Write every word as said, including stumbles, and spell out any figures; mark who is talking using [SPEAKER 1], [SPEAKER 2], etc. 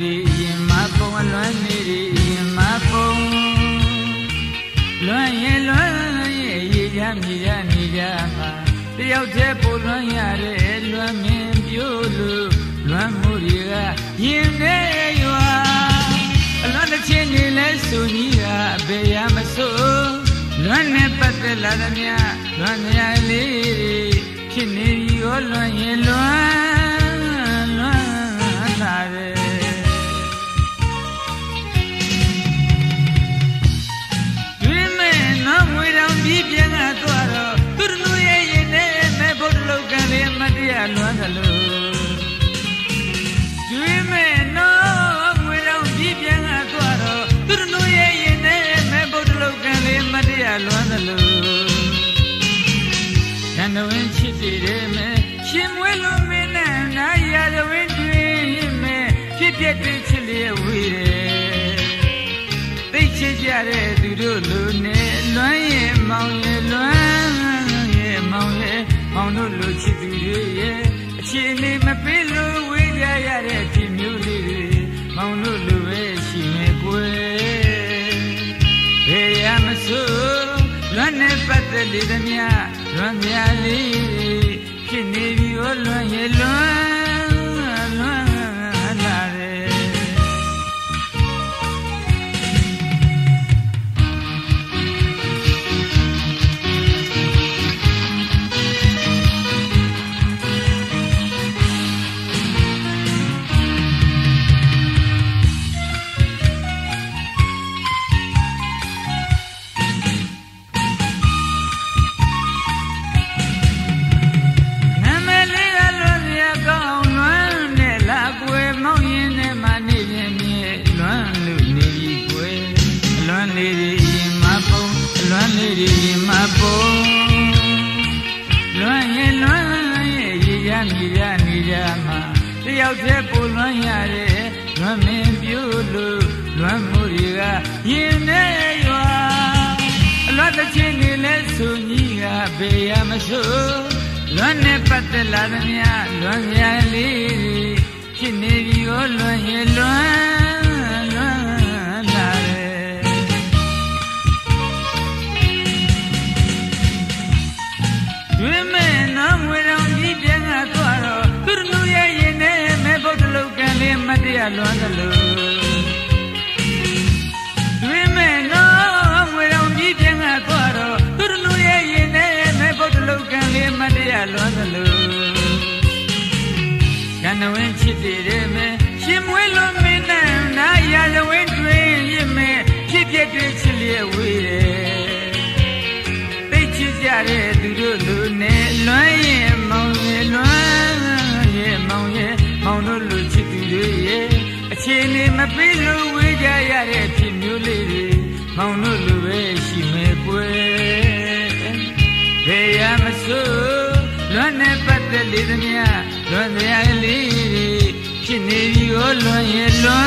[SPEAKER 1] ဒီရင်မပုံလွမ်းနေဒီရင်မပုံလွမ်းရင်လွမ်းရဲ့ရေချမ်းမြေချမ်းနေကြမှာတယောက်တည်းပိုလွမ်းရတဲ့လွမ်းမင်းပြို့လို့လွမ်းမှုတွေကရင်ထဲရွာအလွမ်းတစ်ချင်းနေလဲဆိုကြီးကအပေရမဆိုးလွမ်းနဲ့ပတ်သက်လာသမျှလွမ်းရလေးဖြစ်နေပြီရောလွမ်းရင်လွမ်းလွမ်းလာတယ်ဒီမဲ့နော်ငွေတောင်ပြီးပြန်လာတော့သူတို့လူရဲ့ရင်ထဲမဲ့ဘုဒ္ဓလောကလေးမတရားလွမ်းသလိုဒီမဲ့နော်ငွေတောင်ပြီးပြန်လာတော့သူတို့လူရဲ့ရင်ထဲမဲ့ဘုဒ္ဓလောကလေးမတရားလွမ်းသလိုရန်တော်ဝင်ချစ်စီတယ်မဲ့ရှင်မွေးလို့မင်းနဲ့နာရရဝင်းတွင်မဲ့ဖြစ်ပြတဲ့ချစ်လေးဝေးတယ်သိချစ်ကြတဲ့သူတို့လူနဲ့လွမ်းရဲ့မောင်ရဲ့လွမ်းရဲ့မောင်ရဲ့မောင်တို့လူချစ်သူတွေရဲ့အခြေအနေမပေးလို့ဝေးကြရတဲ့ဒီမျိုးလေးတွေမောင်တို့လူပဲရှိမယ်ကွယ်ဘယ်ရမဆိုးလွမ်းနဲ့ပတ်သက်လေသမျှလွမ်းမြလေးဖြစ်နေပြီဟောလွမ်းရဲ့လွမ်းလွမ်းလာတယ်လွမ်းရင်လွမ်းရဲ့ရေချမ်းမြေချမ်းနေကြမှာတယောက်တည်းပိုလွမ်းရတဲ့လွမ်းမင်းပြို့လို့လွမ်းမှုတွေကရင်ထဲရွာအလွတ်တစ်ချင်းနေလဲဆိုကြီးကဘေးရမဆိုးလွမ်းနဲ့ပတ်သက်လာသမျှလွမ်းရလေးဖြစ်နေပြီဟောလွမ်းရဲ့လွမ်းလွမ်းလာတယ်ဝိမဲနော်ငွေတောင်ကြီးပြန်လာတော့သူတို့လူရဲ့ရင်ထဲမဲ့ဘုဒ္ဓလောကလေးမတရားလွမ်းသလိုဝိမဲနော်ငွေတောင်ကြီးပြန်လာတော့သူတို့လူရဲ့ရင်ထဲမဲ့ဘုဒ္ဓလောကလေးမတရားလွမ်းသလိုရန်တော်ဝင်ချစ်တယ်မဲ့ရှင်မွေးလို့မင်းနဲ့နာရရဝင်းတွင်ရမဲ့ဖြစ်ပြတဲ့ချစ်လေးဝေးတယ်ကြတဲ့သူတို့လူနဲ့လွမ်းရဲ့မောင်ရဲ့လွမ်းရဲ့မောင်ရဲ့မောင်တို့လူချစ်သူတွေရဲ့အခြေအနေမပေးလို့ဝေးကြရတဲ့ဖြစ်မျိုးလေးတွေမောင်တို့လူပဲရှိမယ်ကွယ်ဘယ်ရမဆိုးလွမ်းနဲ့ပတ်သက်လေသမျှလွမ်းစရာလေးတွေဖြစ်နေပြီဟောလွမ်းရဲ့လွမ်း